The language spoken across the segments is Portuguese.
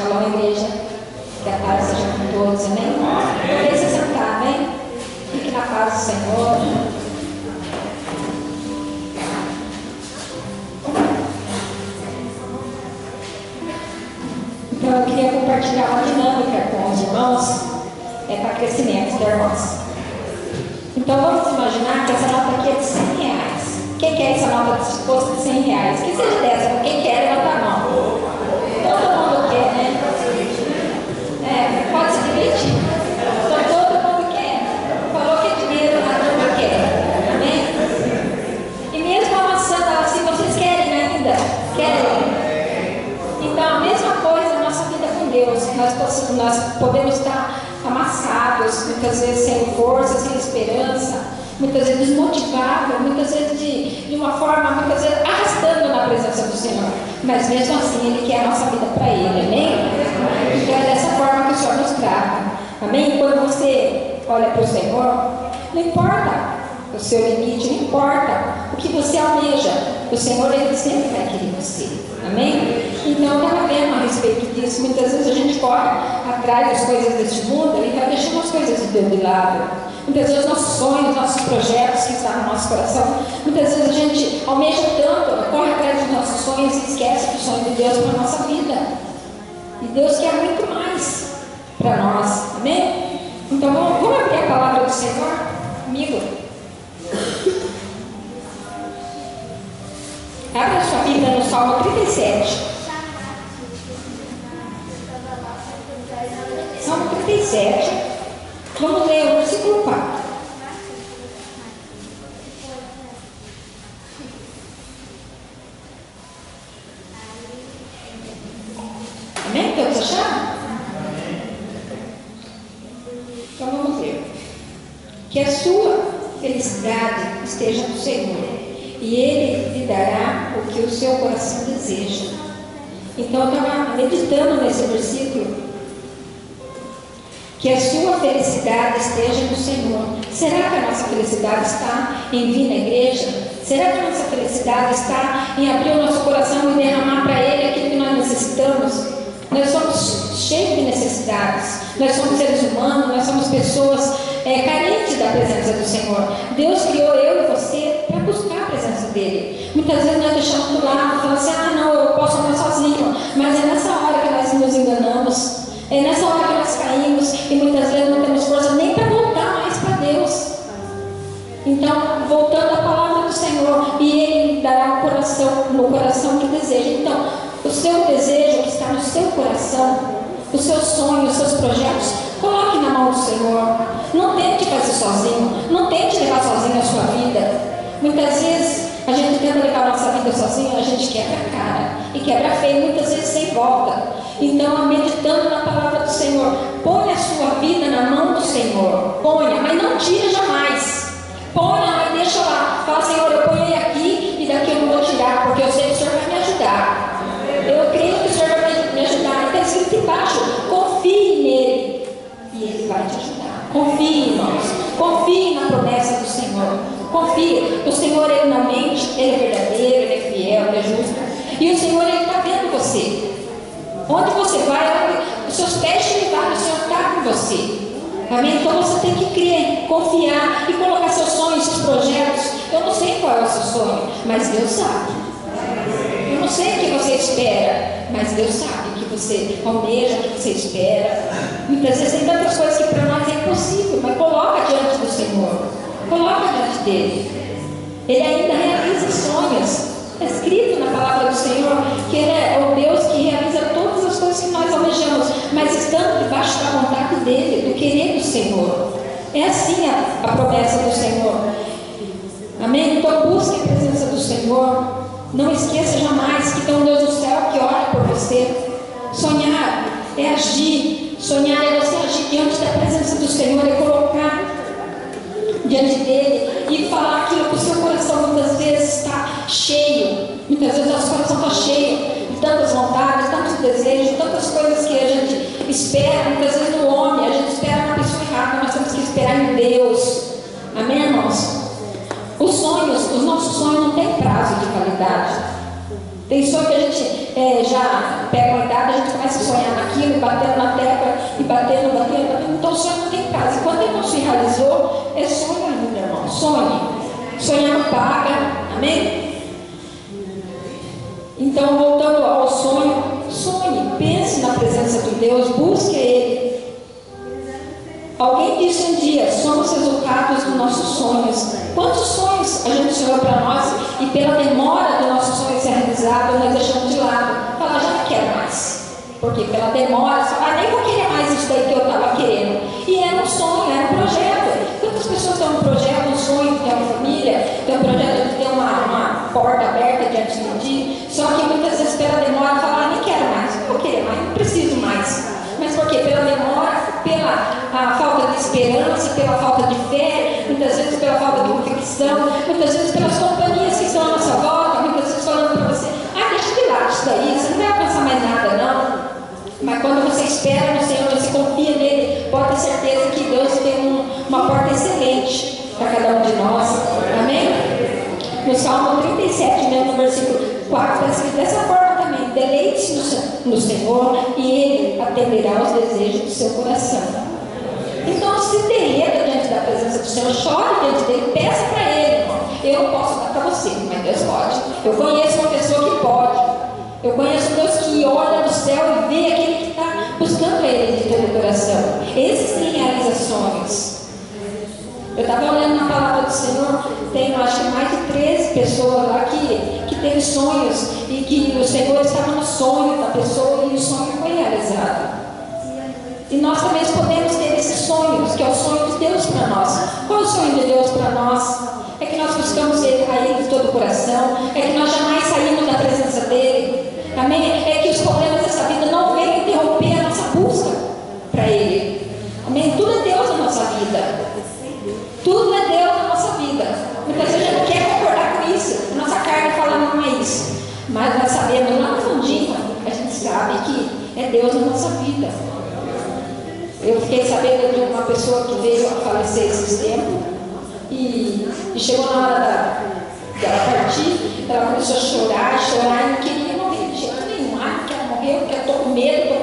Shalom, igreja. Que a paz seja com todos, amém? Podem se sentar, amém? Fique na paz do Senhor. Então eu queria compartilhar uma dinâmica com os irmãos, para crescimento dos irmãos. Então vamos imaginar que essa nota aqui é de 100 reais. Quem quer essa nota de disposto de 100 reais? Que seja dessa, quem quer, levanta a mão. Todo mundo quer, né? Pode se dividir. Então todo mundo quer. Falou que é dinheiro, a turma quer. Amém? E mesmo amassando ela assim, vocês querem ainda? Querem? Então a mesma coisa na nossa vida com Deus. Nós podemos estar amassados, muitas vezes sem força, sem esperança, muitas vezes desmotivados, muitas vezes de uma forma, muitas vezes arrastando na presença do Senhor. Mas mesmo assim Ele quer a nossa vida para Ele, amém? Então é dessa forma que o Senhor nos trata, amém? Quando você olha para o Senhor, não importa o seu limite, não importa o que você almeja, o Senhor Ele sempre vai querer você, amém? Então eu estava vendo a respeito disso. Muitas vezes a gente corre atrás das coisas deste mundo e vai deixando as coisas de Deus de lado. Muitas vezes nossos sonhos, nossos projetos que estão no nosso coração, muitas vezes a gente almeja tanto, corre atrás dos nossos sonhos e esquece do sonho de Deus para a nossa vida. E Deus quer muito mais para nós, amém? Então vamos abrir a palavra do Senhor comigo. Abra a sua Bíblia no Salmo 37. Salmo 37. Vamos ler o versículo 4. Amém? Todos acharam? Então vamos ver. Que a sua felicidade esteja no Senhor, e Ele lhe dará o que o seu coração deseja. Então eu estava meditando nesse versículo. Que a sua felicidade esteja no Senhor. Será que a nossa felicidade está em vir na igreja? Será que a nossa felicidade está em abrir o nosso coração e derramar para Ele aquilo que nós necessitamos? Nós somos cheios de necessidades. Nós somos seres humanos, nós somos pessoas carentes da presença do Senhor. Deus criou eu e você para buscar a presença dEle. Muitas vezes nós deixamos do lado, falamos assim, não, eu posso andar sozinho. Mas é nessa hora que nós nos enganamos. É nessa hora que nós caímos e muitas vezes não temos força nem para voltar mais para Deus. Então, voltando à palavra do Senhor, e Ele dará no coração que deseja. Então, o seu desejo que está no seu coração, os seus sonhos, os seus projetos, coloque na mão do Senhor. Não tente fazer sozinho, não tente levar sozinho a sua vida. Muitas vezes a gente tenta levar a nossa vida sozinho, a gente quebra a cara e quebra feio, muitas vezes sem volta. Então, meditando na palavra do Senhor, ponha a sua vida na mão do Senhor. Ponha, mas não tire jamais. Ponha e deixa lá. Fala, Senhor, eu ponho aqui e daqui eu não vou tirar, porque eu sei que o Senhor vai me ajudar. Eu creio que o Senhor vai me ajudar. Está escrito embaixo, confie nele e Ele vai te ajudar. Confie, irmãos. Confie na promessa do Senhor. Confie. O Senhor, Ele não mente, Ele é verdadeiro, Ele é fiel, Ele é justo. E o Senhor, Ele está vendo você. Onde você vai, onde os seus pés te levarem, o Senhor está com você. Amém? Então você tem que crer, confiar e colocar seus sonhos, seus projetos. Eu não sei qual é o seu sonho, mas Deus sabe. Eu não sei o que você espera, mas Deus sabe o que você almeja, o que você espera. Muitas vezes tem tantas coisas que para nós é impossível, mas coloca diante do Senhor. Coloca diante dele. Ele ainda realiza sonhos. É escrito na palavra do Senhor que Ele é o Deus que realiza todas as coisas que nós almejamos, mas estando debaixo da vontade dEle, do querer do Senhor. É assim a promessa do Senhor. Amém? Então busque a presença do Senhor. Não esqueça jamais que tem um Deus do céu que ora por você. Sonhar é agir. Sonhar é você agir diante da presença do Senhor, é colocar diante dele e falar aquilo que o seu coração muitas vezes está cheio. Muitas vezes nosso coração está cheio de tantas vontades, tantos desejos, tantas coisas que a gente espera, muitas vezes no homem, a gente espera na pessoa errada, nós temos que esperar em Deus. Amém, irmãos? Os nossos sonhos não têm prazo de validade. Tem sonho que a gente já pega uma idade, a gente começa a sonhar naquilo, batendo na tecla, e batendo. Então o sonho não tem prazo. Enquanto ele não se realizou, é sonho ainda, irmão. Sonhe. Sonhar não paga. Amém? Então, voltando ao sonho, sonhe, pense na presença de Deus, busque Ele. Alguém disse um dia: somos resultados dos nossos sonhos. Quantos sonhos a gente sonhou para nós e pela demora do nosso sonho ser realizado, nós deixamos de lado. Falar, já não quero mais. Porque pela demora, nem vou querer mais isso daí que eu estava querendo. E era um sonho, era um projeto. Quantas pessoas têm um projeto, um sonho de ter uma família, tem um projeto de ter uma porta aberta diante de ti, só que muitas vezes pela demora falar, nem quero mais, não vou querer mais, não preciso mais. Mas por quê? Pela demora, pela falta de esperança, pela falta de fé, muitas vezes pela falta de convicção, muitas vezes pelas companhias que estão à nossa volta, muitas vezes falando para você, deixa de lado isso daí, você não vai alcançar mais nada não. Mas quando você espera no Senhor, você confia nele, pode ter certeza que Deus tem uma porta excelente para cada um de nós. Amém? No Salmo 37, mesmo no versículo 4, está escrito dessa forma também: deleite-se no Senhor e Ele atenderá aos desejos do seu coração. Então, se derreta diante da presença do Senhor, chore diante dele, peça para Ele, irmão. Eu não posso dar para você, mas Deus pode. Eu conheço uma pessoa que pode. Eu conheço um Deus que olha do céu e vê aquele que está buscando Ele de todo o coração. Esses têm realizações. Eu estava olhando na palavra do Senhor, tem acho que mais de 13 pessoas lá que têm sonhos e que o Senhor estava no sonho da pessoa e o sonho foi realizado. E nós também podemos ter esses sonhos, que é o sonho de Deus para nós. Qual é o sonho de Deus para nós? É que nós buscamos a Ele de todo o coração, é que nós jamais saímos da presença dEle. Amém? É que os problemas dessa vida não venham interromper a nossa busca para Ele. Amém? Tudo é Deus na nossa vida. Tudo é Deus na nossa vida. Muitas vezes a gente não quer concordar com isso. A nossa carne fala, não é isso. Mas nós sabemos, lá no fundinho, a gente sabe que é Deus na nossa vida. Eu fiquei sabendo de uma pessoa que veio a falecer esses tempos. E chegou na hora dela partir, ela começou a chorar e não queria morrer de jeito nenhum. Não quero morrer, porque eu estou com medo.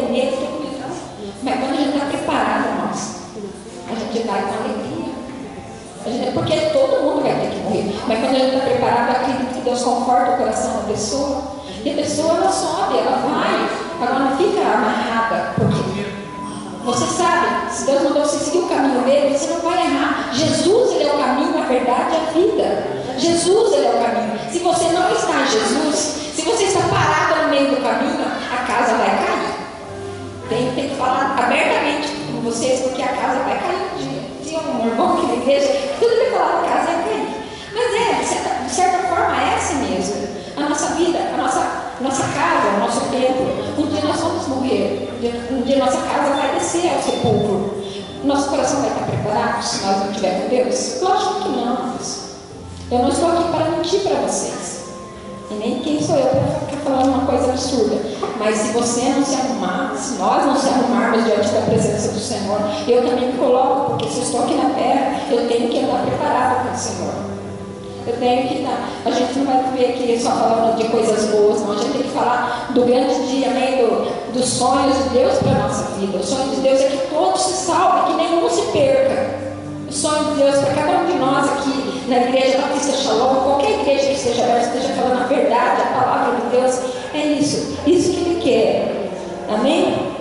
Mas quando a gente está preparado, irmãos, a gente vai com alegria. Porque todo mundo vai ter que morrer. Mas quando a gente está preparado, acredito que Deus conforta o coração da pessoa. E a pessoa, ela sobe, ela vai. Ela não fica amarrada. Porque você sabe, se Deus mandou você seguir o caminho dele, você não vai errar. Jesus, ele é o caminho, a verdade e a vida. Jesus, ele é o caminho. Se você não está em Jesus, se você está parado no meio do caminho, a casa vai cair. Tem que falar abertamente com vocês, porque a casa vai cair um dia. Tinha um irmão aqui na igreja, tudo que falava, a casa vai cair. Mas de certa forma, é assim mesmo. A nossa vida, a nossa casa, o nosso templo, um dia nós vamos morrer. Um dia nossa casa vai descer ao sepulcro. Nosso coração vai estar preparado se nós não estivermos com Deus? Lógico que não. Eu não estou aqui para mentir para vocês. E nem quem sou eu para ficar falando uma coisa absurda. Mas se você não se arrumar, se nós não se arrumarmos diante da presença do Senhor, eu também me coloco, porque se eu estou aqui na terra, eu tenho que andar preparado com o Senhor. Eu tenho que estar. A gente não vai ver aqui só falando de coisas boas, não. A gente tem que falar do grande dia, dos sonhos de Deus para a nossa vida. O sonho de Deus é que todos se salvem, que nenhum se perca. O sonho de Deus para cada um de nós aqui na igreja Batista Shalom, qualquer igreja que esteja aberta, esteja falando a verdade, a palavra de Deus, é isso que Ele quer. Amém?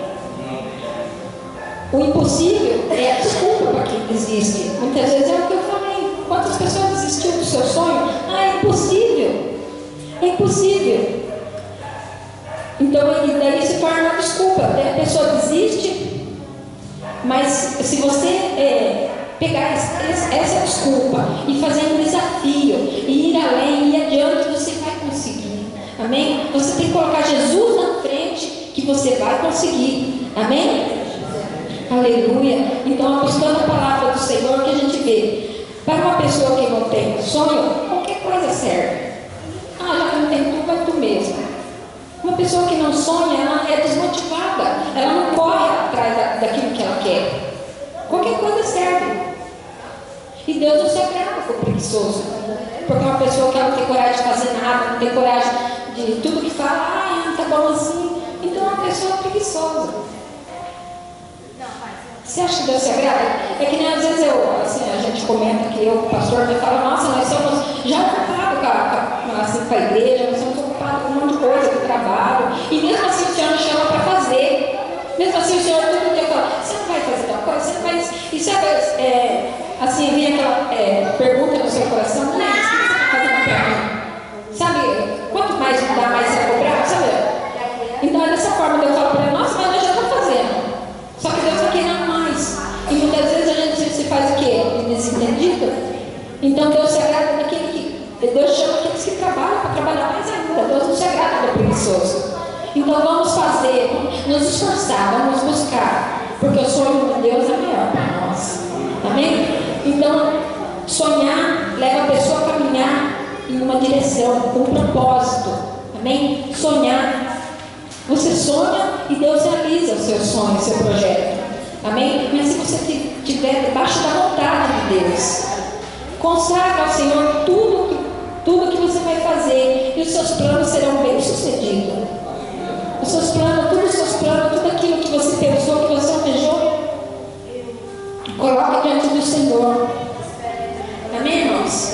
O impossível é a desculpa para quem desiste. Muitas vezes é o que eu falei. Quantas pessoas desistiram do seu sonho? É impossível. É impossível. Então, daí se torna uma desculpa. A pessoa desiste, mas se você pegar essa desculpa e fazer um desafio, e ir além, ir adiante, você vai conseguir. Amém? Você tem que colocar Jesus na frente, que você vai conseguir. Amém? Aleluia. Então, buscando a palavra do Senhor, que a gente vê. Para uma pessoa que não tem sonho, qualquer coisa serve. Já que não tem tu, vai tu mesmo. Uma pessoa que não sonha, ela é desmotivada. Ela não corre atrás daquilo que ela quer. Qualquer coisa serve. E Deus não se agrada com o preguiçoso. Porque uma pessoa que ela não tem coragem de fazer nada, não tem coragem de tudo que fala, não tá bom assim. Então é uma pessoa preguiçosa. Você acha que Deus se agrada? É que nem às vezes a gente comenta que o pastor me fala, nossa, nós somos já ocupados com a igreja, nós somos ocupados com um monte de coisa, com trabalho, e mesmo assim o Senhor nos chama para fazer. Mesmo assim o Senhor todo dia fala, você não vai fazer tal coisa, você não vai. E sabe, assim, vem aquela pergunta no seu coração, o que você está fazendo para mim? Sabe, quanto mais dá, mais você vai cobrar, sabe? Então é dessa forma que eu falo para ele, nossa, mas nós já estamos fazendo. Só que Deus está querendo mais. E muitas vezes a gente se faz o quê? Desentendido. Então Deus se agrada daquele que. Deus chama aqueles que trabalham para trabalhar mais ainda. Deus não se agrada do preguiçoso. Então vamos fazer, nos esforçar, vamos buscar. Porque o sonho de Deus é maior para nós. Amém? Então, sonhar leva a pessoa a caminhar em uma direção, com um propósito. Amém? Sonhar. Você sonha e Deus realiza o seu sonho, o seu projeto. Amém? Mas se você estiver debaixo da vontade de Deus, consagra ao Senhor tudo que você vai fazer, e os seus planos serão bem-sucedidos. Os seus planos, tudo aquilo que você pensou, que você almejou, coloque diante do Senhor. Amém, irmãos?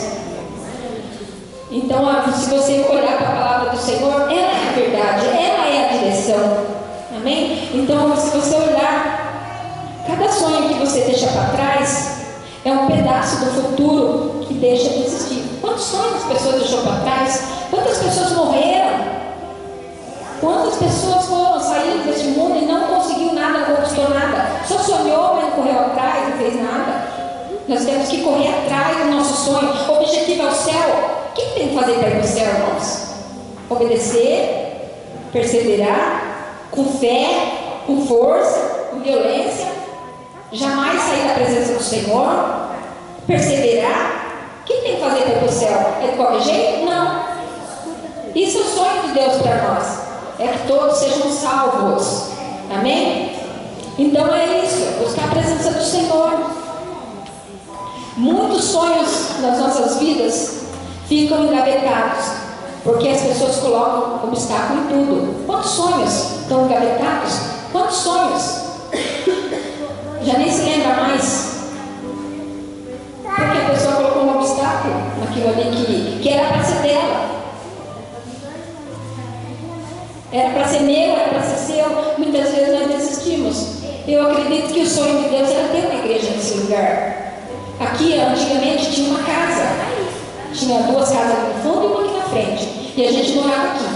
Então, se você olhar para a palavra do Senhor, ela é a verdade, ela é a direção. Amém? Então, se você olhar, cada sonho que você deixa para trás é um pedaço do futuro que deixa de existir. Quantos sonhos as pessoas deixaram para trás? Quantas pessoas morreram? Quantas pessoas foram sair desse mundo e não conseguiu nada, não conquistou nada? Só sonhou, mas não correu atrás, não fez nada. Nós temos que correr atrás do nosso sonho. O objetivo é o céu. O que tem que fazer para ir para o céu, irmãos? Obedecer, perseverar, com fé, com força, com violência. Jamais sair da presença do Senhor. Perseverar. O que tem que fazer para ir para o céu? É de qualquer jeito? Não. Isso é o sonho de Deus para nós. É que todos sejam salvos. Amém? Então é isso. Buscar a presença do Senhor. Muitos sonhos nas nossas vidas ficam engavetados, porque as pessoas colocam obstáculo em tudo. Quantos sonhos estão engavetados? Quantos sonhos? Já nem se lembra mais, porque a pessoa colocou um obstáculo naquilo ali que era para ser dela, era para ser meu, era para ser seu. Muitas vezes nós desistimos. Eu acredito que o sonho de Deus era ter uma igreja nesse lugar. Aqui antigamente tinha uma casa, tinha 2 casas aqui no fundo e uma aqui na frente, e a gente morava aqui.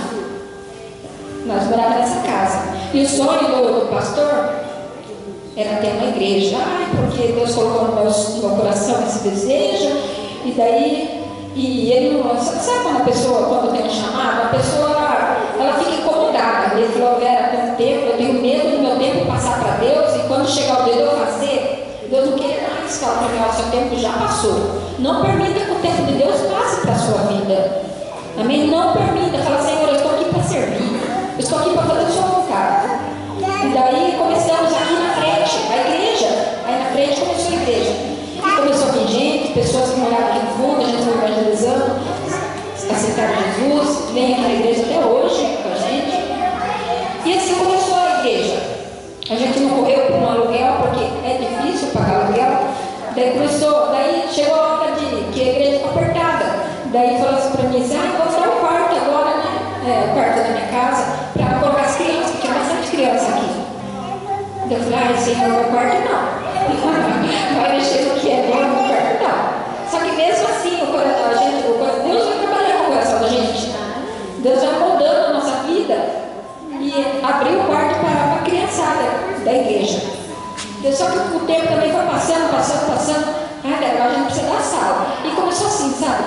Nós morávamos nessa casa, e o sonho do pastor era ter uma igreja. Porque Deus colocou no meu coração esse desejo, e daí, e ele não, sabe quando a pessoa, quando tem um chamado, a pessoa, ela fica incomodada. Ele falou, Vera, com o tempo, eu tenho medo do meu tempo passar para Deus, e quando chegar o dia de eu fazer, Deus não quer mais falar para mim, o seu tempo já passou. Não permita que o tempo de Deus passe para a sua vida. Amém? Não permita. Fala, Senhor, eu estou aqui para servir. Eu estou aqui para fazer a sua vontade. E daí começamos aqui na frente, a igreja. Aí na frente começou a igreja. E começou a vir gente, pessoas que moravam aqui no fundo, a gente foi evangelizando, aceitaram Jesus, vem aqui na igreja até hoje com a gente. E assim começou a igreja. A gente não correu por um aluguel, porque é difícil pagar aluguel. Daí chegou a hora que a igreja ficou apertada. Daí falou assim para mim, vou dar um quarto agora, né? O quarto da minha casa, para colocar as crianças, porque tinha bastante criança aqui. Daí eu falei, Senhor, meu quarto não. Vai mexer no que é bom, meu quarto não. Só que mesmo assim, Deus vai trabalhar com o coração da gente. Deus vai moldando a nossa vida. E abriu o quarto para a criançada da igreja. Só que o tempo também foi passando. Agora a gente precisa da sala. E começou assim, sabe?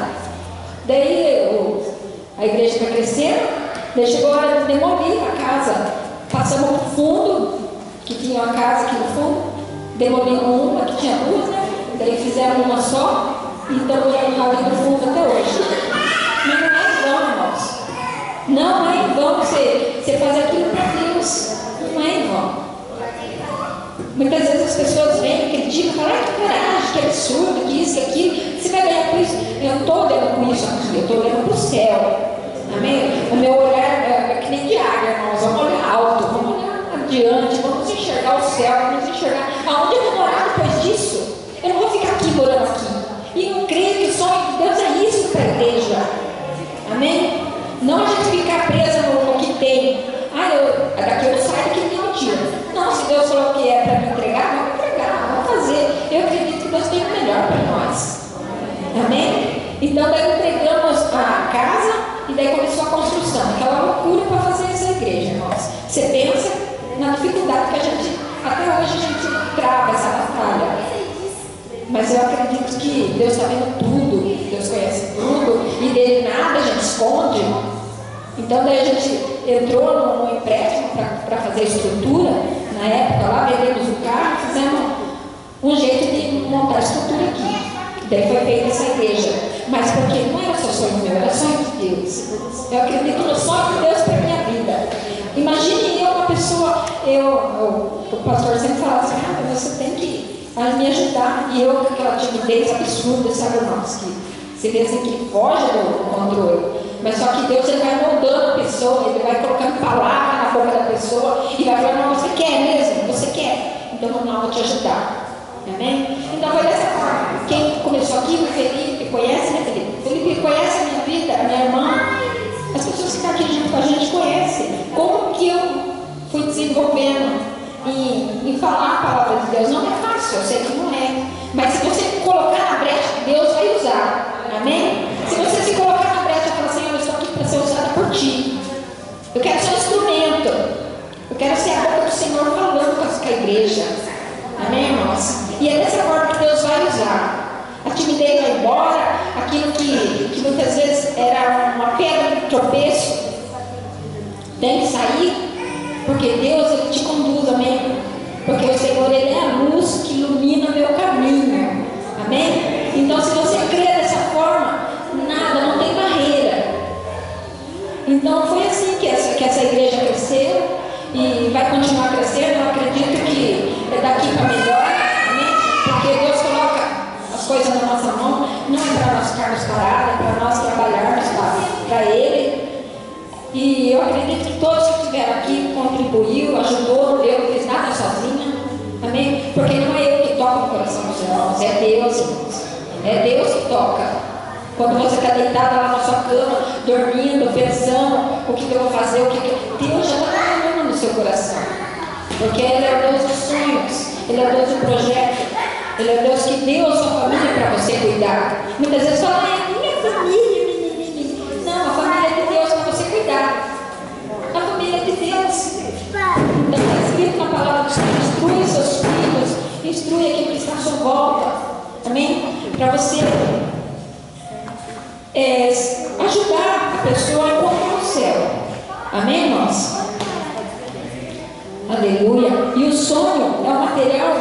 Daí a igreja foi crescendo. Daí chegou a hora de demolir a casa. Passamos para o fundo, que tinha uma casa aqui no fundo. Demolimos uma, que tinha 2, né? Daí fizemos uma só. E estamos ali no fundo até hoje. Mas não é vão, irmãos. Não é em vão você fazer aquilo para Deus. Não é em vão. Muitas vezes as pessoas vêm, criticam, falam, que coragem, que absurdo, que isso, que aquilo. Você vai ganhar com isso. Eu não estou olhando com isso aqui, eu estou olhando para o céu. Amém? O meu olhar é que nem de águia, irmãos. Vamos olhar alto, vamos olhar adiante, vamos enxergar o céu, vamos enxergar aonde eu vou morar depois disso. Eu não vou ficar aqui morando aqui. E eu creio que o sonho de Deus é isso para a igreja. Amém? Não a gente ficar presa no que tem. Daqui eu saio, daqui ninguém me tira. Não, se Deus falou que é para me entregar, vamos entregar, vamos fazer. Eu acredito que Deus tem o melhor para nós. Amém? Então daí entregamos a casa e daí começou a construção. Aquela loucura para fazer essa igreja, irmãos. Você pensa na dificuldade que a gente, até hoje a gente trava essa batalha. Mas eu acredito que Deus está vendo tudo, Deus conhece tudo, e dele nada a gente esconde. Então daí a gente entrou no empréstimo para fazer a estrutura. Na época lá, vendemos o carro, fizemos um jeito de montar a estrutura aqui. Daí foi feita essa igreja. Mas porque não era só sonho meu, era sonho de Deus. Eu acredito no sonho de Deus para a minha vida. Imagine eu, uma pessoa, o pastor sempre falava assim, você tem que me ajudar. E eu com aquela timidez absurda, sabe, irmãos, que você vê assim que foge do controle. Mas só que Deus, ele vai moldando a pessoa, ele vai colocando palavra na boca da pessoa e vai falando, não, você quer mesmo? Você quer? Então vamos lá, vou te ajudar. Amém? Então foi dessa forma. Quem começou aqui, o Felipe, conhece, né, Felipe? Felipe conhece a minha vida, a minha irmã. As pessoas que estão aqui junto com a gente conhecem. Como que eu fui desenvolvendo em falar a palavra de Deus? Não é fácil, eu sei que não é. Mas se você colocar na brecha, Deus vai usar. Amém? Se você se colocar na brecha e falar assim, eu estou aqui para ser usada por ti. Eu quero ser um instrumento. Eu quero ser a boca do Senhor falando com a igreja. Amém, irmãos? E é dessa forma que Deus vai usar. A timidez vai embora, aquilo que muitas vezes era uma pedra de tropeço tem que sair, porque Deus, ele te conduz, amém? Porque o Senhor, ele é a luz que ilumina meu caminho, amém? Então, se você crê dessa forma, nada, não tem barreira. Então, foi assim que essa igreja cresceu e vai continuar crescendo. Eu acredito que é daqui para melhor, amém? Porque Deus coloca as coisas na nossa mão, não é para nós ficarmos parados, é para nós trabalharmos para Ele. E eu acredito que todos que estiveram aqui contribuiu, ajudou, eu não fiz nada sozinha, amém? Porque não é eu que toco no coração dos irmãos, é Deus, irmãos. É Deus que toca. Quando você está deitada lá na sua cama, dormindo, pensando o que eu vou fazer, Deus já está trabalhando no seu coração. Porque Ele é o Deus dos sonhos, Ele é o Deus do projeto, Ele é o Deus que deu a sua família para você cuidar. Muitas vezes fala, é a minha família. Não, a família é de Deus para você cuidar. A família é de Deus. Então está escrito na palavra do Senhor, instrui seus filhos, instrui aquele que está à sua volta. Amém? Para você ajudar a pessoa a encontrar o céu. Amém, irmãos? Aleluia. E o sonho é o material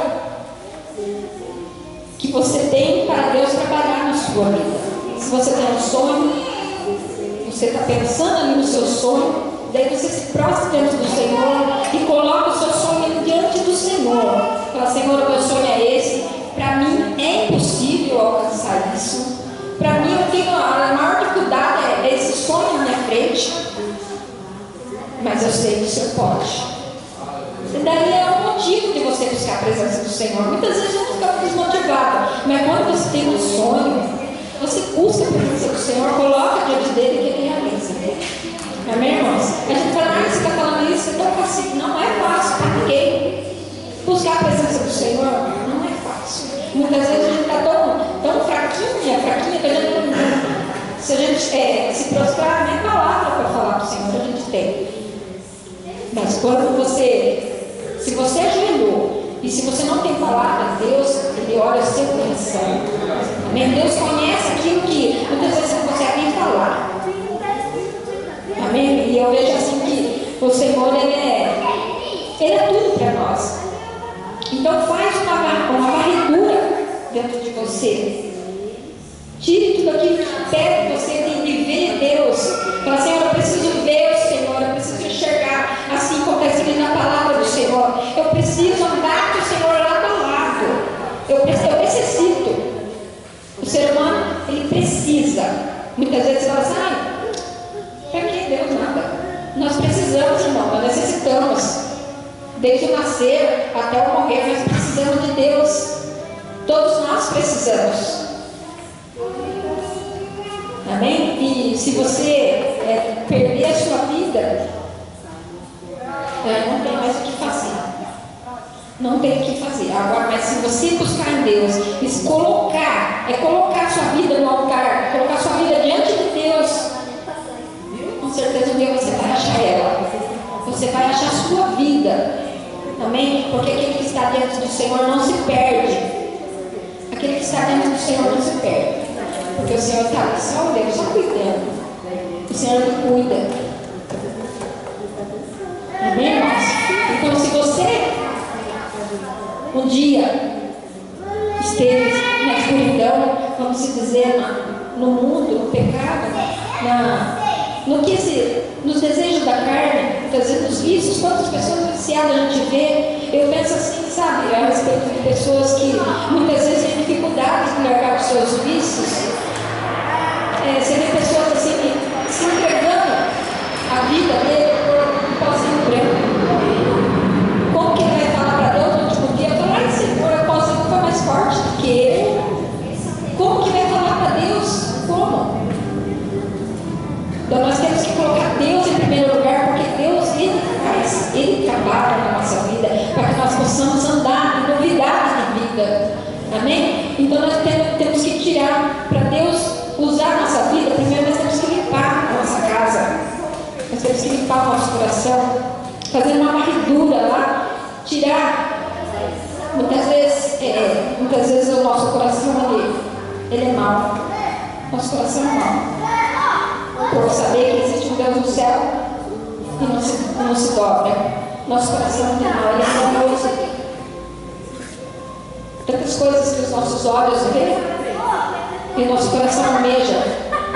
que você tem para Deus trabalhar na sua vida. Se você tem um sonho, você está pensando ali no seu sonho, daí você se prostra diante do Senhor e coloca o seu sonho diante do Senhor. Fala, Senhor, o meu sonho é esse. Para mim é impossível alcançar isso. Para mim, eu tenho a maior dificuldade é esse sonho na minha frente. Mas eu sei que o Senhor pode. E daí é um motivo de você buscar a presença do Senhor. Muitas vezes a gente fica desmotivado. Mas quando você tem um sonho, você busca a presença do Senhor, coloca diante dele que ele realiza. Amém, irmãos? A gente fala, você está falando isso, é tão fácil. Não é fácil para ninguém. Buscar a presença do Senhor não é fácil. Muitas vezes a gente está tão fraquinha, que a gente não. Se a gente se prostrar, nem palavra para falar para o Senhor a gente tem. Mas quando se você ajoelhou, e se você não tem palavra, Deus, Ele olha o seu coração. Amém? Deus conhece aquilo que muitas vezes você não consegue nem falar. Amém? E eu vejo assim que o Senhor, Ele é tudo para nós. Então faz uma varredura dentro de você. Tire tudo aquilo que impede você de ver Deus. Fala, Senhor, eu preciso ver o Senhor, eu preciso enxergar assim como está escrito na palavra do Senhor. Eu preciso andar com o Senhor lado a lado. Eu necessito. O ser humano, ele precisa. Muitas vezes fala assim, para necessitamos. Desde o nascer até o morrer, nós precisamos de Deus. Todos nós precisamos. Amém? E se você perder a sua vida, não tem mais o que fazer. Não tem o que fazer. Agora, mas se você buscar em Deus, colocar sua vida no altar, colocar sua vida diante de Deus, com certeza um dia você vai achar ela. Você vai achar a sua vida. Amém? Porque aquele que está diante do Senhor não se perde. Aquele que está diante do Senhor não se perde. Porque o Senhor está ali só olhando, só cuidando. O Senhor cuida. Amém, irmãos? Então, se você um dia esteve na escuridão, vamos dizer, no mundo, no pecado, nos desejos da carne, muitas vezes nos vícios, quantas pessoas viciadas a gente vê. Eu penso assim, sabe, a respeito de pessoas que muitas vezes têm dificuldades de largar os seus vícios. Você vê pessoas assim, se entregando a vida dele por um pozinho branco. Como que ele vai falar para Deus no último dia? Falar, ai Senhor, o pozinho foi mais forte do que ele. Como que vai falar para Deus? Como? Então nós temos que colocar Deus em primeiro lugar, porque Deus, Ele trabalha na nossa vida, para que nós possamos andar em novidades de vida. Amém? Então nós temos que tirar, para Deus usar a nossa vida, primeiro nós temos que limpar a nossa casa. Nós temos que limpar o nosso coração, fazer uma varredura lá, tirar. Muitas vezes o nosso coração ele é mau. Nosso coração é mau. Por saber que existe um Deus no céu e não se dobra. Nosso coração é mau, ele é enganoso. Tantas coisas que os nossos olhos veem e nosso coração almeja,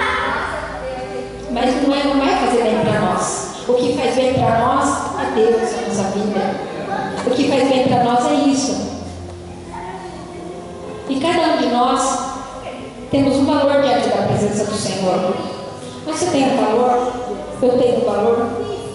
mas não vai fazer bem para nós. O que faz bem para nós é Deus, a nossa vida. O que faz bem para nós é isso. E cada um de nós temos um valor diante da presença do Senhor. Você tem um valor, eu tenho um valor.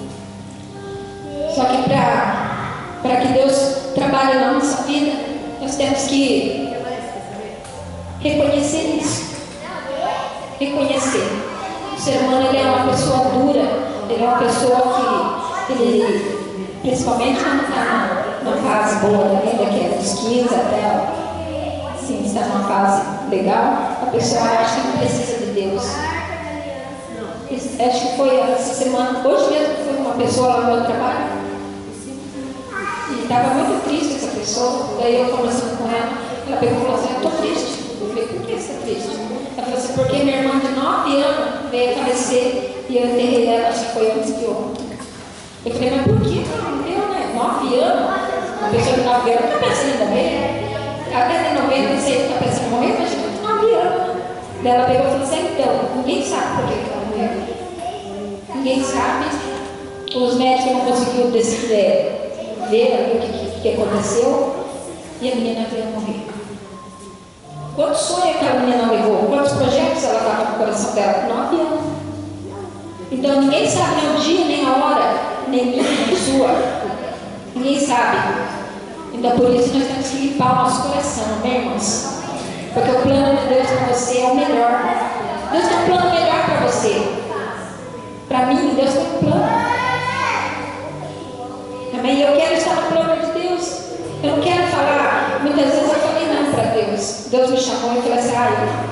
Só que para que Deus trabalhe na nossa vida, nós temos que reconhecer isso. Reconhecer. O ser humano ele é uma pessoa dura, ele é uma pessoa que principalmente quando está numa fase boa da vida, que é dos 15 até assim, está numa fase legal, a pessoa acha que não precisa de Deus. Acho que foi essa semana, hoje mesmo foi uma pessoa lá no meu trabalho e estava muito triste essa pessoa. Daí eu conversando com ela pegou e falou assim, eu estou triste. Eu falei, por que você está triste? Ela falou assim, porque minha irmã de 9 anos veio falecer e eu enterrei ela, acho que foi antes de ontem. Eu falei, mas por que? Não deu, né? 9 anos? Uma pessoa de 9 anos não está pensando em morrer. Até de 96 está pensando em morrer, mas de 9 anos. Daí ela pegou e falou assim, então, ninguém sabe por que ela morreu. Ninguém sabe. Os médicos não conseguiram ver ali o que aconteceu. E a menina veio morrer. Quantos sonhos aquela menina não levou? Quantos projetos ela estava no coração dela? 9 anos. Então ninguém sabe nem o dia, nem a hora, nem minha, nem sua. Ninguém sabe. Então por isso nós temos que limpar o nosso coração, né, irmãos? Porque o plano de Deus para você é o melhor. Deus tem um plano melhor para você. Para mim, Deus tem um plano. Amém? Eu quero estar no plano de Deus. Eu não quero falar. Muitas vezes eu falei não para Deus. Deus me chamou e eu falei assim,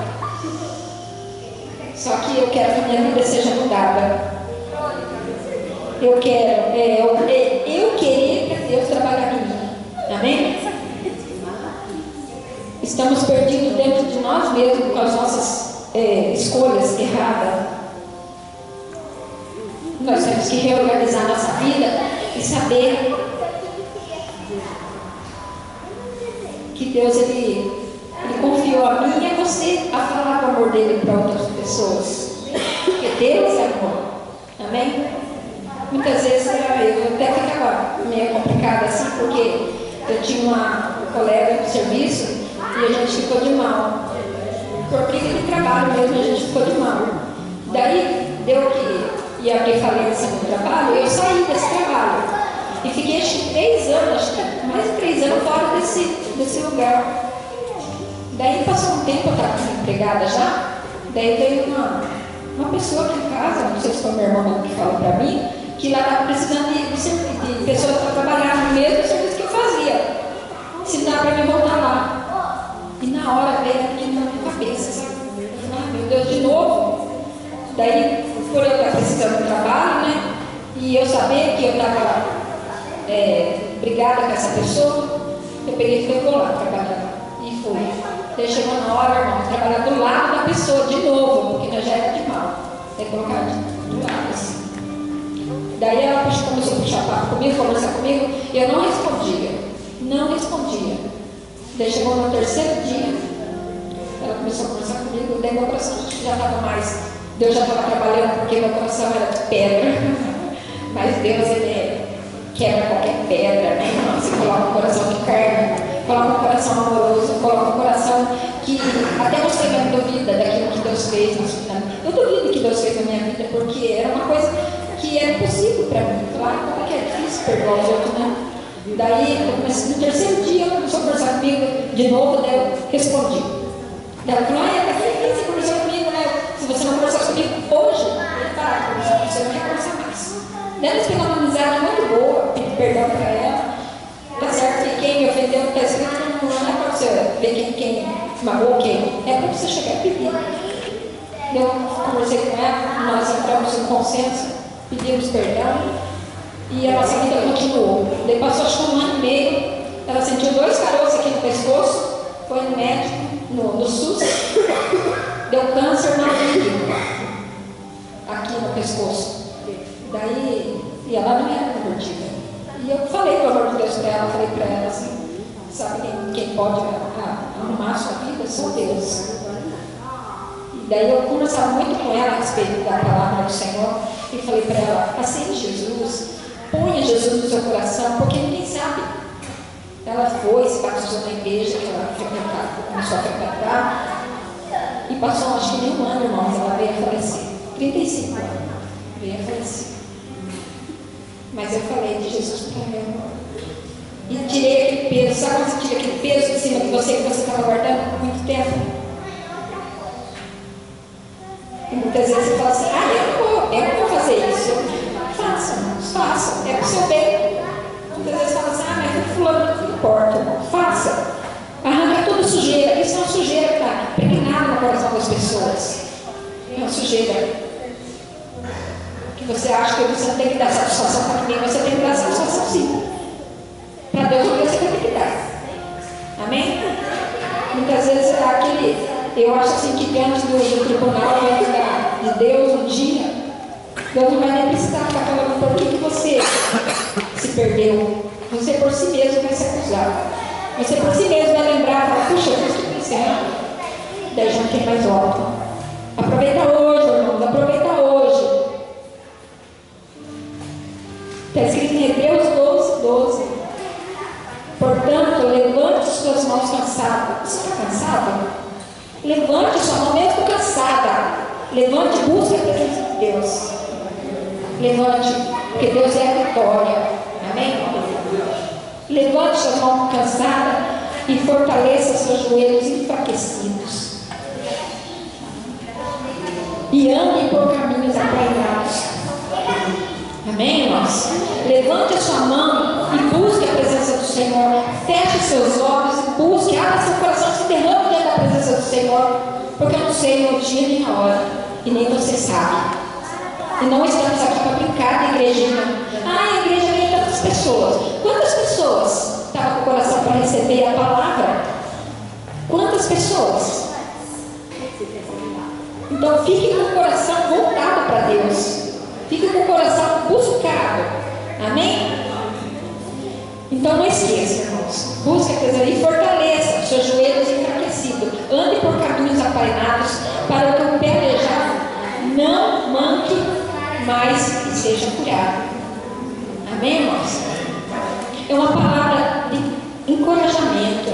só que eu quero que a minha vida seja mudada. Eu quero, eu querer que Deus trabalhe em mim. Amém? Estamos perdidos dentro de nós mesmos com as nossas escolhas erradas. Nós temos que reorganizar nossa vida e saber que Deus ele confiou a mim e a você a falar do amor dele para outras pessoas. Porque Deus é amor. Amém? Muitas vezes eu até ficava meio complicada assim, porque eu tinha uma colega no serviço e a gente ficou de mal. Por briga de trabalho mesmo, a gente ficou de mal. Daí deu que ia abrir falência no trabalho, eu saí desse trabalho. desse lugar. Daí passou um tempo, eu estava empregada já, daí veio uma pessoa aqui em casa, não sei se foi meu irmão que falou para mim, que lá estava precisando de pessoas para trabalhar no mesmo serviço que eu fazia. Se dá para me voltar lá. E na hora veio aquilo na minha cabeça, sabe? Ah, meu Deus, de novo. Daí, por eu estar precisando de trabalho, né? E eu saber que eu estava brigada com essa pessoa, eu peguei e falei, vou lá trabalhar. E fui. Daí chegou na hora, irmão, trabalhar do lado da pessoa de novo, porque nós já era de mal. Daí colocar do lado assim. Daí ela começou a puxar papo comigo, conversar comigo, e eu não respondia. Não respondia. Daí chegou no terceiro dia, ela começou a conversar comigo, daí meu coração já estava mais. Deus já estava trabalhando porque meu coração era de pedra. Mas Deus, Ele quebra qualquer pedra, né? Você coloca um coração de carne, coloca um coração amoroso, coloca um coração que até você não duvida daquilo que Deus fez na sua vida. Eu duvido que Deus fez na minha vida, porque era uma coisa que era impossível para mim. Claro, como é que é difícil perdoar os outros, né? Daí, eu comecei, no terceiro dia, ela começou a conversar comigo de novo, daí eu respondi. Ela falou, você conversou comigo, né? Se você não conversar comigo hoje, ele parar de conversar com você, não quer conversar mais. Eles têm uma amizade muito boa, pedir perdão para ela. Tá certo que quem me ofendeu está escrito, não é para você ver quem magoou quem, é para você chegar e pedir. Eu conversei com ela, nós entramos em consenso, pedimos perdão e a nossa vida continuou. Daí passou acho que 1 ano e meio, ela sentiu 2 caroços aqui no pescoço, foi no médico, no SUS, deu câncer na umbigo, aqui no pescoço. Daí, e ela não era convertida. E eu falei pelo amor de Deus para ela, falei para ela assim, sabe quem pode arrumar a sua vida? Só Deus. E daí eu conversava muito com ela a respeito da palavra do Senhor e falei para ela, aceite Jesus, ponha Jesus no seu coração, porque ninguém sabe. Ela foi, se batizou na igreja que ela começou a frequentar e passou acho que nem 1 ano, irmãos, ela veio a falecer. 35 anos, veio a falecer. Mas eu falei de Jesus para meu irmão. E tirei aquele peso, sabe quando você tira aquele peso de cima de você que você estava guardando por muito tempo? E muitas vezes você fala assim, eu não vou fazer isso. Faça, é para o seu bem. Muitas vezes você fala assim, mas fulano não importa, faça. Arranca toda a sujeira. Isso é uma sujeira que está impregnada no coração das pessoas. É uma sujeira. Que você acha que você não tem que dar satisfação para ninguém, você tem que dar satisfação sim. Para Deus você vai ter que dar. Amém? Muitas vezes eu acho assim que diante do tribunal, diante de Deus um dia, Deus não vai nem precisar ficar falando por que você se perdeu. Você por si mesmo vai se acusar. Você por si mesmo vai lembrar, falar, puxa, eu fiz isso errado. Daí já não tem mais volta. Aproveita hoje, irmãos, aproveita hoje. Está escrito em Hebreus 12. Portanto, levante suas mãos cansadas. Você está cansado? Levante sua mão mesmo cansada. Levante e busque a presença de Deus. Levante, porque Deus é a vitória. Amém? Levante sua mão cansada e fortaleça seus joelhos enfraquecidos. E ande por caminhos aplainados. Amém, irmãos? Levante a sua mão e busque a presença do Senhor. Feche seus olhos e busque. Abra seu coração, se derrame diante da presença do Senhor. Porque eu não sei o dia nem a hora. E nem você sabe. E não estamos aqui para brincar na igrejinha. A igreja vem tantas pessoas. Quantas pessoas estavam com o coração para receber a palavra? Quantas pessoas? Então fique com o coração voltado para Deus. Fique com o coração buscado. Amém? Então não esqueça, irmãos. Busque a presença e fortaleça os seus joelhos enfraquecidos. Ande por caminhos aplainados para que o pé aleijado não manque mais e seja curado. Amém, irmãos? É uma palavra de encorajamento.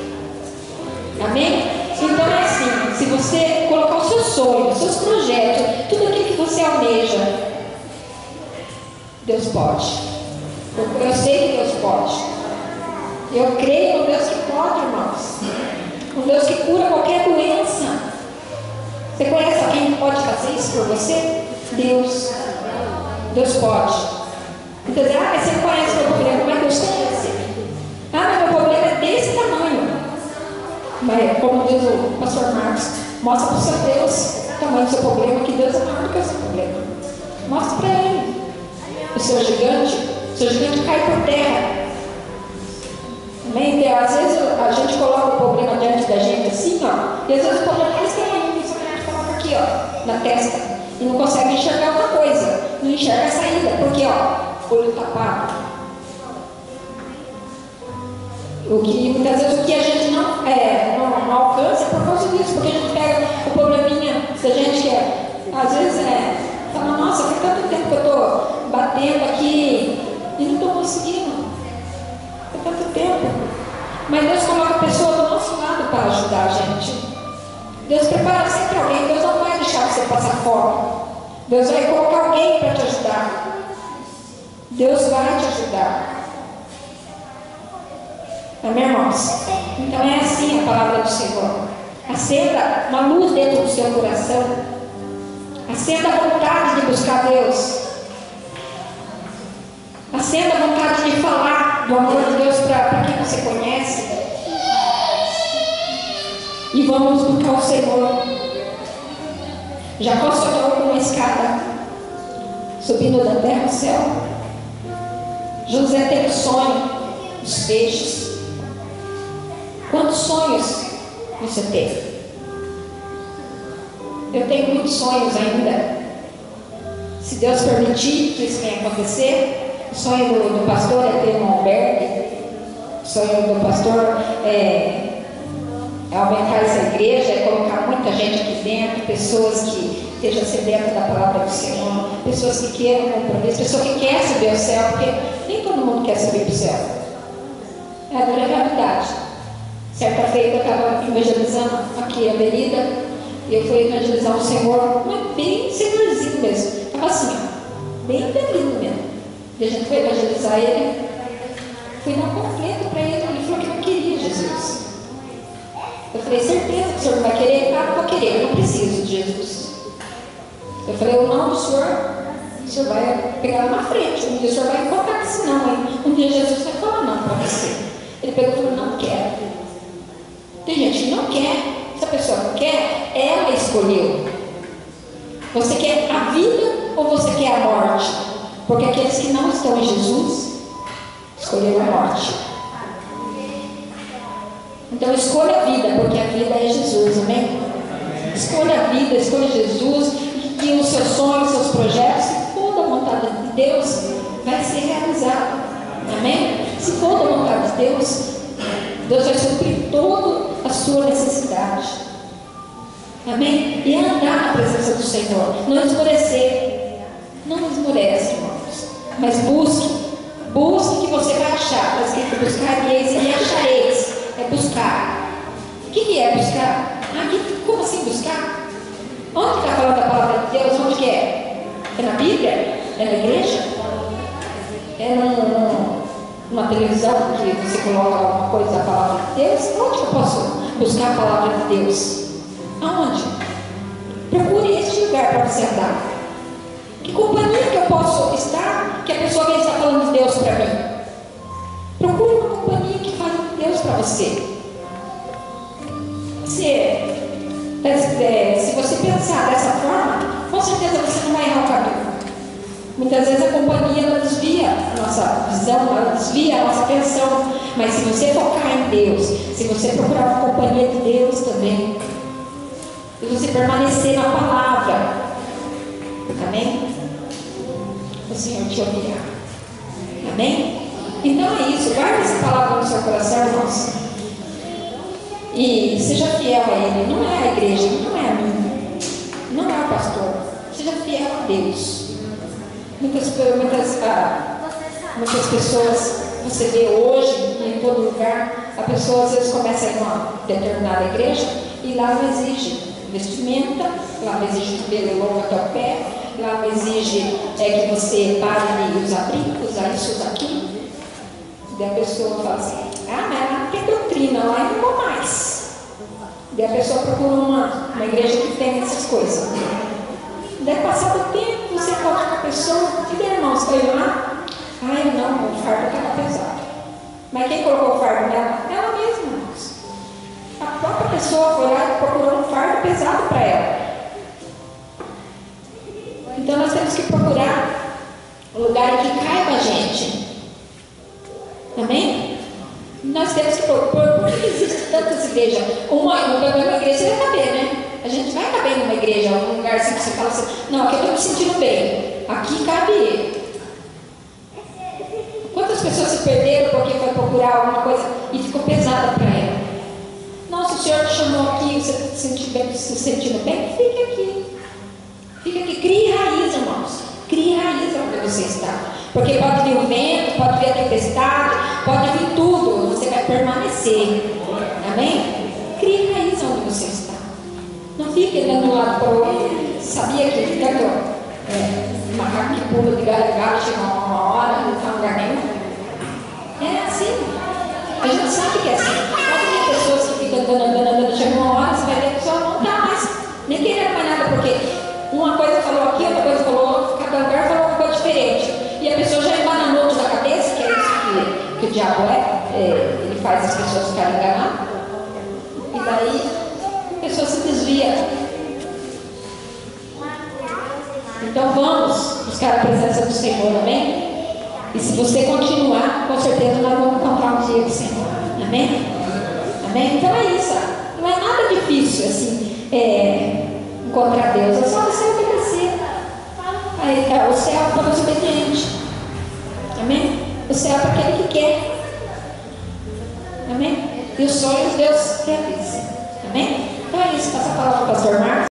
Amém? Então é assim, se você colocar os seus sonhos, os seus projetos, tudo aquilo que você almeja, Deus pode. Eu sei que Deus pode. Eu creio no Deus que pode, irmãos. Um Deus que cura qualquer doença. Você conhece alguém que pode fazer isso por você? Deus. Deus pode. Então, mas você não conhece o meu problema, mas Deus conhece. Mas meu problema é desse tamanho. Mas, como diz o pastor Marcos, mostra para o seu Deus o tamanho do seu problema, que Deus é maior do que o seu problema. Mostra para Ele. O seu gigante cai por terra. Amém? Então, às vezes a gente coloca o problema diante da gente assim, ó, e às vezes o problema é esse tamanho, só que a gente coloca aqui, ó, na testa, e não consegue enxergar outra coisa, não enxerga a saída, porque, ó, olho tapado. Muitas vezes o que a gente não alcança é por causa disso, porque a gente pega o probleminha da gente que às vezes fala, nossa, faz tanto tempo que eu estou batendo aqui e não estou conseguindo. Faz tanto tempo. Mas Deus coloca a pessoa do nosso lado para ajudar a gente. Deus prepara sempre alguém. Deus não vai deixar você passar fome. Deus vai colocar alguém para te ajudar. Deus vai te ajudar. Amém, irmãos? Então é assim a palavra do Senhor. Acenda uma luz dentro do seu coração. Acenda a vontade de buscar Deus. Acenda a vontade de falar do amor de Deus para quem você conhece. E vamos buscar o Senhor. Jacó sonhou com uma escada subindo da terra ao céu. José teve sonho dos peixes. Quantos sonhos você teve? Eu tenho muitos sonhos ainda. Se Deus permitir que isso venha acontecer, o sonho do pastor é ter um albergue. O sonho do pastor é aumentar essa igreja, é colocar muita gente aqui dentro, pessoas que estejam sedentas da palavra do Senhor, pessoas que queiram compromisso, pessoas que querem subir ao céu, porque nem todo mundo quer subir para o céu. É a dura realidade. Certa feita eu estava evangelizando aqui a avenida, e eu fui evangelizar o Senhor, mas bem senhorzinho mesmo. Estava assim, ó, bem velhinho mesmo. E a gente foi evangelizar ele, fui dar um panfleto para ele, ele falou que não queria Jesus. Eu falei, certeza que o senhor não vai querer? Ah, não vou querer, eu não preciso de Jesus. Eu falei, o nome do o senhor vai pegar lá na frente, um dia o senhor vai encontrar com esse não, hein? Um dia Jesus vai falar não para você. Ele pegou e falou, não quero. Tem gente que não quer. Se a pessoa não quer, ela escolheu. Você quer a vida ou você quer a morte? Porque aqueles que não estão em Jesus escolheram a morte. Então escolha a vida, porque a vida é Jesus, amém? Escolha a vida, escolha Jesus, que os seus sonhos, os seus projetos, se for da vontade de Deus, vai ser realizado, amém? Se for da vontade de Deus, Deus vai suprir toda a sua necessidade, amém? E andar na presença do Senhor, não esmorecer, não esmorece, irmãos, mas busque que você vai achar. Está escrito, buscareis e achareis. É buscar. O que é buscar? Como assim buscar? Onde está falando a palavra de Deus? Onde que é? É na Bíblia? É na igreja? É numa televisão que você coloca alguma coisa da palavra de Deus? Onde que eu posso buscar a palavra de Deus? Aonde? Procure este lugar para você andar. Que companhia que eu posso estar que a pessoa vai estar falando de Deus para mim? Procure uma companhia que fale de Deus para você. Se você pensar dessa forma, com certeza você não vai errar o caminho. Muitas vezes a companhia ela desvia a nossa visão, ela desvia a nossa atenção. Mas se você focar em Deus, se você procurar uma companhia de Deus também, e você permanecer na palavra, amém? O Senhor te ouvirá. Amém? Então é isso, guarde essa palavra no seu coração, irmãos. E seja fiel a Ele. Não é a igreja, não é a mim, não é o pastor. Seja fiel a Deus. Muitas pessoas você vê hoje em todo lugar, a pessoa às vezes começa a ir numa determinada igreja e lá não exige vestimenta, lá não exige cabelo longo até o pé, lá não exige que você pare de usar brinco, usar isso, usar aquilo. Daí a pessoa fala assim, ah, mas lá não tem doutrina, lá eu não vou mais. Daí a pessoa procura uma igreja que tem essas coisas. Daí passado o tempo, você encontra com a pessoa, que daí, irmãos, foi lá? Ai, não, o fardo estava pesado. Mas quem colocou o fardo nela? Ela mesma, irmãos. A própria pessoa foi lá e procurou um fardo pesado para ela. Então nós temos que procurar um lugar em que caiba a gente. Amém? Nós temos que procurar. Por que existem tantas igrejas? Uma igreja vai caber, né? A gente vai caber numa igreja, num lugar assim que você fala assim, não, aqui eu estou me sentindo bem. Aqui cabe ele. Quantas pessoas se perderam porque foi procurar alguma coisa e ficou pesada para ela? Nossa, o Senhor te chamou aqui, você se sentindo bem? Fique aqui. Fica aqui, crie raiz, irmãos. Crie raiz onde você está. Porque pode vir o vento, pode vir a tempestade, pode vir tudo. Você vai permanecer. Amém? Crie raiz onde você está. Não fique andando de um lado para o outro. Sabia que tanto macaco que pula de galho em galho, chega uma hora, não está em lugar nenhum? É assim. A gente sabe que é assim. Pode ter pessoas que ficam andando, chega uma hora, você vai ver que a pessoa não está mais nem querendo mais nada, porque uma coisa falou aqui, outra coisa falou, cada lugar falou uma coisa diferente. E a pessoa já embananou da cabeça, que é isso que o diabo ele faz as pessoas ficarem enganadas. E daí a pessoa se desvia. Então vamos buscar a presença do Senhor, amém? E se você continuar, com certeza nós vamos encontrar um dia do Senhor, amém? Amém? Então é isso, não é nada difícil assim, encontrar Deus, é só você obedecer. O céu é para os obedientes, amém? O céu é para aquele que quer, amém? E os sonhos Deus realiza, amém? Então é isso, passa a palavra para o pastor Marcos.